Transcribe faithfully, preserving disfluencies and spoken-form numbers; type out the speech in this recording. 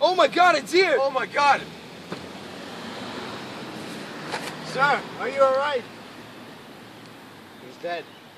Oh my God, it's here! Oh my God! Sir, are you all right? He's dead.